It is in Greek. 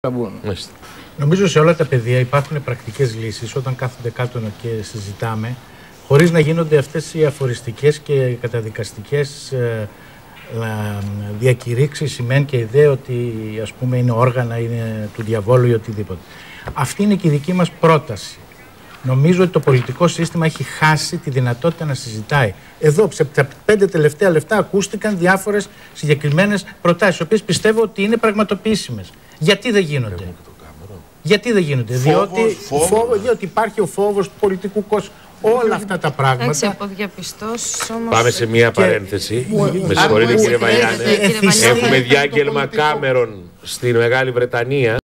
Νομίζω σε όλα τα πεδία υπάρχουν πρακτικές λύσεις όταν κάθονται κάτω και συζητάμε, χωρίς να γίνονται αυτές οι αφοριστικές και καταδικαστικές διακηρύξεις, ημέν και ιδέα ότι ας πούμε είναι όργανα, είναι του διαβόλου ή οτιδήποτε. Αυτή είναι και η δική μας πρόταση. Νομίζω ότι το πολιτικό σύστημα έχει χάσει τη δυνατότητα να συζητάει. Εδώ, σε τα 5 τελευταία λεπτά, ακούστηκαν διάφορες συγκεκριμένες προτάσεις, οι οποίες πιστεύω ότι είναι πραγματοποιήσιμες. Γιατί δεν γίνονται? Γιατί δεν γίνονται? Διότι υπάρχει ο φόβος του πολιτικού κόσμου. Όλα αυτά τα πράγματα. Πάμε σε μία παρένθεση. Με συγχωρείτε κύριε Βαλιάνε. Έχουμε διάγγελμα Κάμερον στη Μεγάλη Βρετανία.